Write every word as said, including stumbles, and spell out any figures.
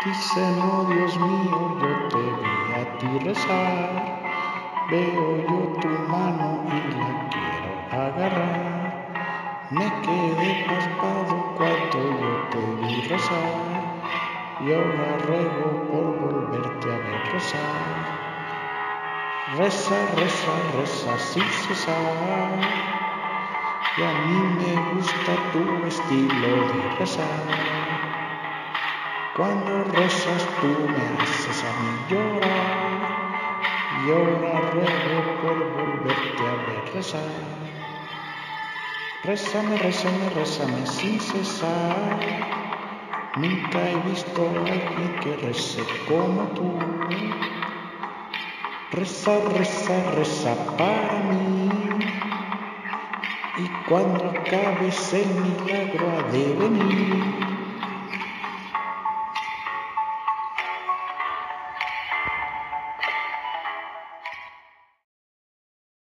Dicen, oh Dios mío, yo te vi a ti rezar. Veo yo tu mano y la quiero agarrar. Me quedé pasmado cuando yo te vi rezar. Y ahora ruego por volverte a ver rezar. Reza, reza, reza sin cesar. Y a mí me gusta tu estilo de rezar. Cuando rezas tú me haces a mí llorar. Y ahora ruego por volverte a ver rezar. Rézame, rézame, rézame sin cesar. Nunca he visto a alguien que rece como tú. Reza, reza, reza para mí. Y cuando acabes el milagro ha de